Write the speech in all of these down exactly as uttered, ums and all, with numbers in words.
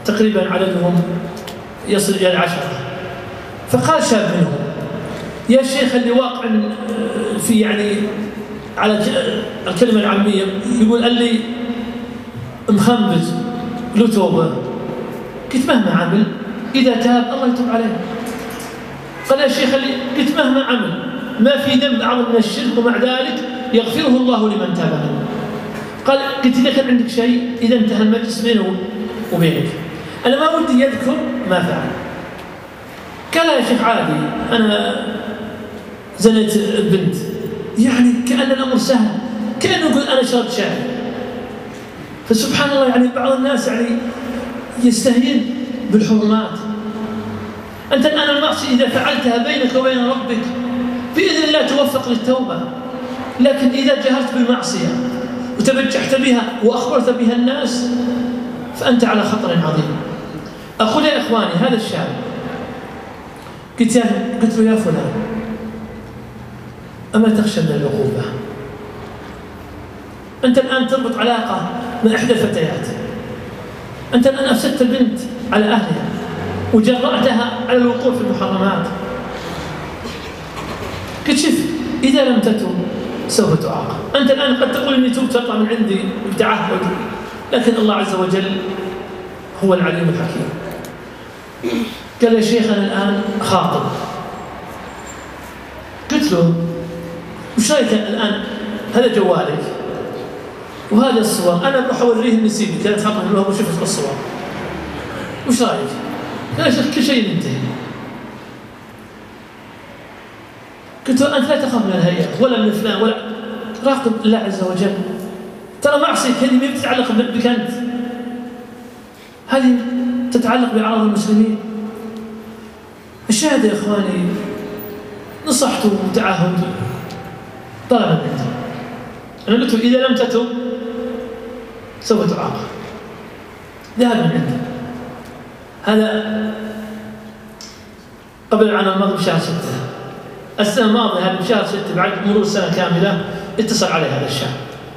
تقريبا عددهم يصل إلى العشرة. فقال شاب منهم: يا شيخ، اللي واقع في يعني على الكلمة العامية، يقول قال لي مخنبز له توبة. قلت: مهما عمل إذا تاب الله يتوب عليه. قال: يا شيخ، اللي قلت: مهما عمل ما في ذنب أعظم من الشرك، ومع ذلك يغفره الله لمن تاب منه. قال: قلت: إذا كان عندك شيء، إذا انتهى المجلس بينه وبينك، أنا ما ودي يذكر ما فعل. قال: يا شيخ عادي، أنا زنيت البنت. يعني كأن الأمر سهل، كأنه يقول أنا شربت شاي. فسبحان الله، يعني بعض الناس يعني يستهين بالحرمات. أنت الآن المعصية إذا فعلتها بينك وبين ربك بإذن الله توفق للتوبة، لكن إذا جهلت بالمعصية وتبجحت بها وأخبرت بها الناس فأنت على خطر عظيم. أقول يا إخواني، هذا الشاب قلت قلت له: يا فلان، أما تخشى من العقوبة؟ أنت الآن تربط علاقة من إحدى الفتيات، أنت الآن أفسدت البنت على أهلها وجرأتها على الوقوع في المحرمات. قلت: شوف، إذا لم تتوب سوف تعاقب. أنت الآن قد تقول إني توبت تطلع من عندي بتعهد، لكن الله عز وجل هو العليم الحكيم. قال: يا شيخ، أنا الآن خاطب. قلت له: وش رأيك الآن؟ هذا جوالك وهذا الصور، أنا بروح أوريه النسيبي، كانت خاطب له وشفت الصور، وش رأيك؟ قال: يا شيخ، كل شيء ينتهي. قلت له: أنت لا تخاف من الهيئة ولا من فلان، ولا راقب الله عز وجل. ترى معصية هذه ما تتعلق بك أنت، هذه تتعلق بأعراض المسلمين. الشاهد يا إخواني، نصحته وتعهد طلب منه. أنا قلت له: إذا لم تتب سوف تعاقب. ذهب من عنده. هذا قبل العام الماضي بشهر ستة، السنة الماضية هذه بشهر ستة بعد مرور سنة كاملة اتصل علي هذا الشاب.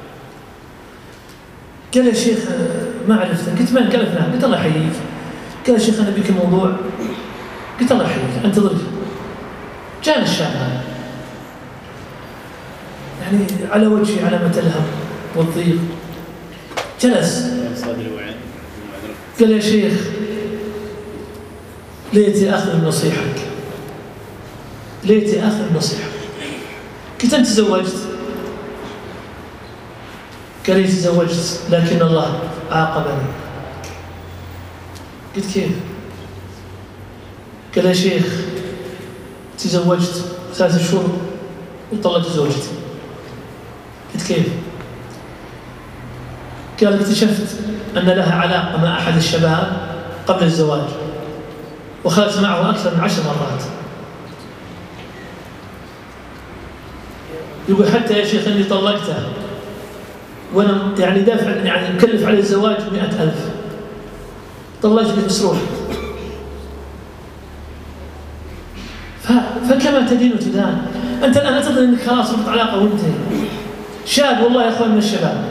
قال: يا شيخ، ما عرفتك. قلت: من؟ قال: فلان. قلت: الله يحييك. قال: يا شيخ، أنا بك موضوع. قلت: الله يحييك، انتظرك. جاء الشاب هذا يعني على وجهي علامة الهم والضيق. جلس قال: يا شيخ، ليتي أخذ نصيحتك، ليتي أخذ نصيحتك. قلت: أنت تزوجت؟ قال: لي تزوجت، لكن الله عاقبني. قلت: كيف؟ قال: يا شيخ، تزوجت ثلاثة شهور وطلقت زوجتي. قلت: كيف؟ قال: اكتشفت أن لها علاقة مع أحد الشباب قبل الزواج، وخلت معه أكثر من عشر مرات. يقول: حتى يا شيخ أني طلقته وأنا يعني دافع، يعني مكلف عليه الزواج مئة ألف. طلقت بمسروح. فكما تدين تدان. أنت الآن تظن أنك خلاص ربط علاقة وانتهي. شاب والله يا أخوان من الشباب،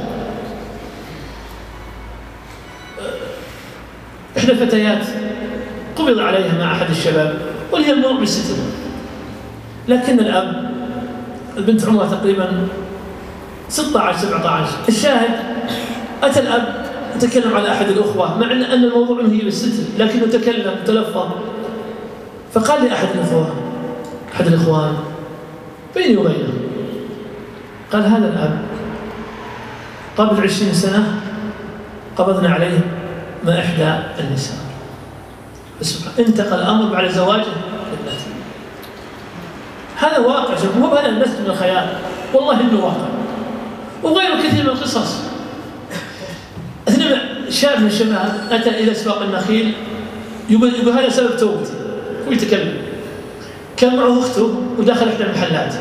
إحدى الفتيات قبض عليها مع أحد الشباب واللي هي الموضوع بالستر، لكن الأب، البنت عمرها تقريبا ستة عشر سبعة عشر. الشاهد أتى الأب يتكلم على أحد الأخوة، مع أن الموضوع هي بالستر، لكنه تكلم وتلفظ. فقال لي أحد الأخوة أحد الإخوان بيني وبينه، قال: هذا الأب قبل عشرين سنة قبضنا عليه مع إحدى النساء، انتقل الأمر بعد زواجه لابنته. هذا واقع، مو هذا الناس من الخيال، والله إنه واقع. وغيره كثير من القصص. شاب من الشباب أتى إلى سواق النخيل، يقول, يقول هذا سبب توبتي، ويتكلم. كان معه أخته ودخل إحدى المحلات،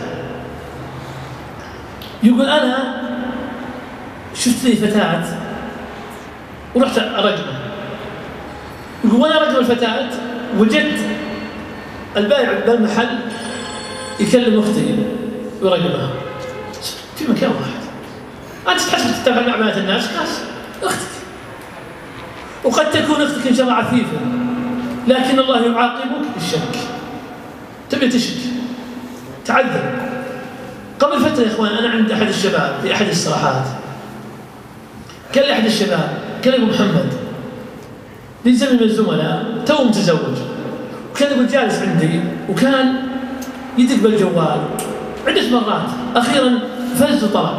يقول: أنا شفت لي فتاة ورحت أرقمها. يقول: وأنا أرقم الفتاة وجدت البائع بالمحل يكلم أختي ويرقمها في مكان واحد. أنت تحسب تتابع مع بنات الناس، خلاص أختك. وقد تكون أختك إن شاء الله عفيفة، لكن الله يعاقبك بالشك. تبي تشك تعذب. قبل فترة يا إخوان أنا عند أحد الشباب في أحد الاستراحات، قال لي أحد الشباب، قال لي أبو محمد لي زميل من الزملاء تو متزوج، وكان يقول جالس عندي وكان يدق بالجوال عدة مرات، أخيرا فز وطلع.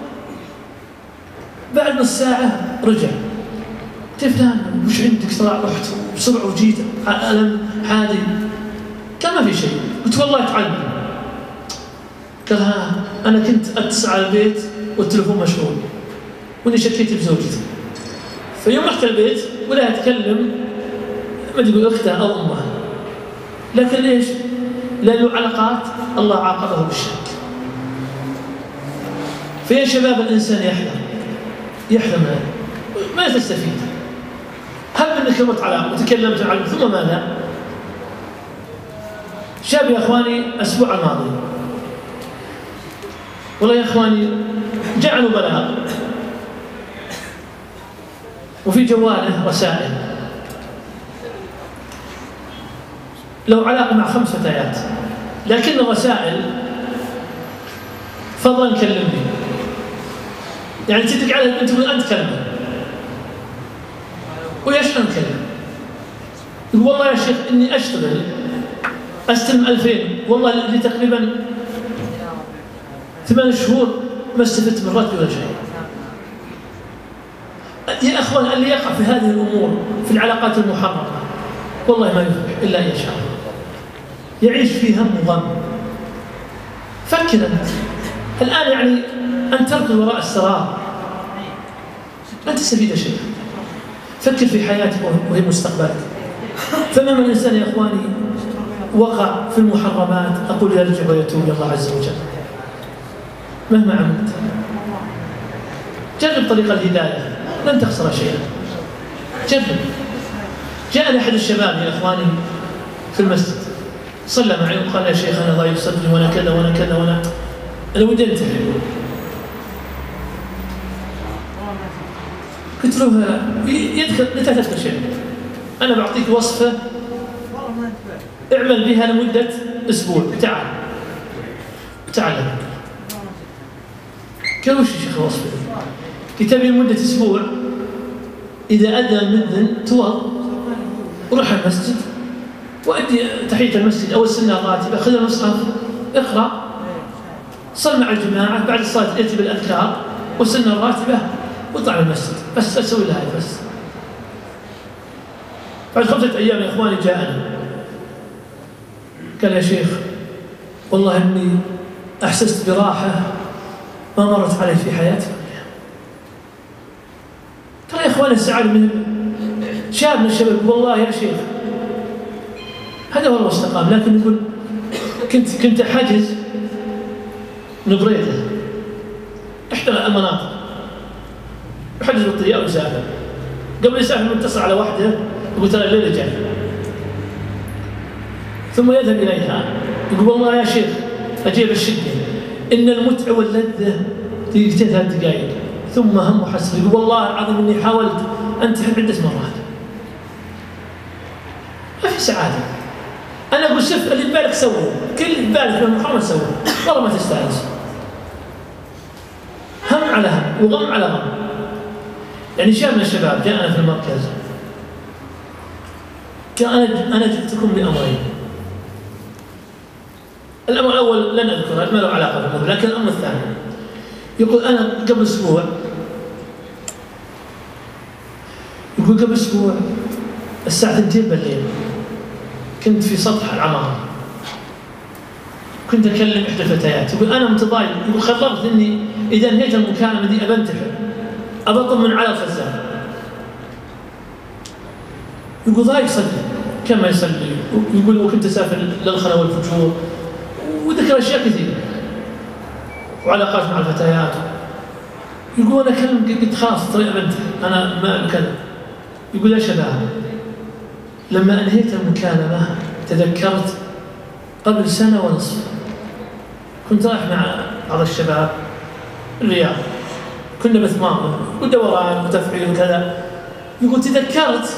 بعد نص ساعة رجع، قلت فلان وش عندك؟ طلع رحت بسرعة وجيت ألم حادي. قال ما في شيء. قلت والله تعلم. قال ها أنا كنت أتصل على البيت والتلفون مشغول وإني شكيت بزوجتي. فيوم رحت البيت ولا أتكلم ما تقول أختها أو أمها، لكن ليش؟ لأنه علاقات الله عاقبه بالشك. فيا شباب الإنسان يحلم يحلم ما تستفيد. هل انك رمت علاقه وتكلمت عنه ثم ماذا؟ شاب يا اخواني الاسبوع الماضي والله يا اخواني جعلوا بلاغ وفي جواله رسائل، لو علاقه مع خمس فتيات، لكن الرسائل فضلا كلمني، يعني تدق على البنت تقول انت كلمه ويا شلون كلمه؟ يقول والله يا شيخ اني اشتغل استلم ألفين والله اللي تقريبا ثمان شهور ما استفدت من راتبي ولا شيء. يا اخوان اللي يقع في هذه الامور في العلاقات المحرمه والله ما يفلح الا ان يشاء الله، يعيش في هم وغم. فكر انت الان، يعني ان تركض وراء السراب لا تستفيد شيئا. فكر في حياتك وهي مستقبلك. فمهما الانسان يا اخواني وقع في المحرمات اقول يرجع ويتوب الى الله عز وجل مهما عملت. جرب طريق الهدايه لن تخسر شيئا. جرب. جاءني احد الشباب يا اخواني في المسجد صلى معي وقال يا شيخ انا ضعيف صدري وانا كذا وانا كذا وانا انا ودي انتهي. قلت له يدخل متى تدخل شيء؟ انا بعطيك وصفه اعمل بها لمده اسبوع. تعال تعال. قال وش يا شيخ الوصفه دي؟ قلت ابي لمده اسبوع اذا اذن المؤذن توض وروح المسجد وادي تحيه المسجد او السنه الراتبه، خذ المصحف اقرا صل مع الجماعه بعد الصلاه ائتي بالاذكار والسنه الراتبه واطلع من المسجد. بس اسوي لها بس. بعد خمسه ايام يا اخواني جاءني قال يا شيخ والله اني احسست براحه ما مرت علي في حياتي كلها. ترى يا اخواني السعاده من شاب من الشباب والله يا شيخ هذا والله استقام، لكن يقول كنت كنت حاجز من بريده احدى المناطق يحجز بالطياره ويسافر. قبل يسافر متصل على واحده يقول ترى الليله جاي، ثم يذهب اليها يقول والله يا شيخ اجيب الشده ان المتعه واللذه دقيقتين ثلاث دقائق ثم هم وحسره. يقول والله العظيم اني حاولت انتحر عده مرات ما في سعاده. انا اقول شوف اللي ببالك سوه، كل اللي ببالك من محرم سوه والله ما تستانس. هم على هم وغم على غم. يعني شاب من الشباب جاءنا في المركز قال انا انا جئتكم لامرين. الامر الاول لن اذكره ما له علاقه بالامر، لكن الامر الثاني يقول انا قبل اسبوع يقول قبل اسبوع الساعه اثنتين بالليل كنت في سطح العماره كنت اكلم احدى الفتيات. يقول انا متضايق، يقول قررت اني اذا انهيت المكالمه دي ابنتحر ابطل من على الخزان. يقول ضايق صدري كما يصلي، يقول وكنت اسافر للخنا والفجور وذكر اشياء كثيره وعلاقات مع الفتيات. يقول انا كلم قلت خلاص طريق بنتي انا ما كذا. يقول يا شباب لما انهيت المكالمه تذكرت قبل سنه ونصف كنت رايح مع بعض الشباب الرياض، كنا بثمامه ودوران وتفعيل وكذا، يقول تذكرت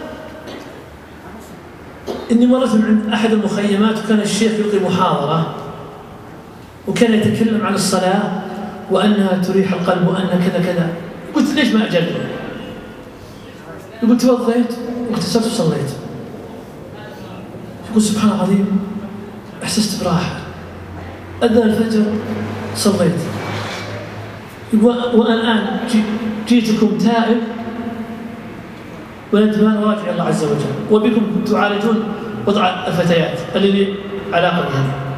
إني مرت من عند أحد المخيمات وكان الشيخ يلقي محاضرة وكان يتكلم عن الصلاة وأنها تريح القلب وأنها كذا كذا. قلت ليش ما أجرب؟ يقول توضيت واغتسلت وصليت. يقول سبحان الله العظيم أحسست براحة. أذن الفجر صليت. يقول وأنا الآن جيتكم تائب وندمان راجع الله عز وجل وبكم تعالجون وضع الفتيات اللي علاقة بها.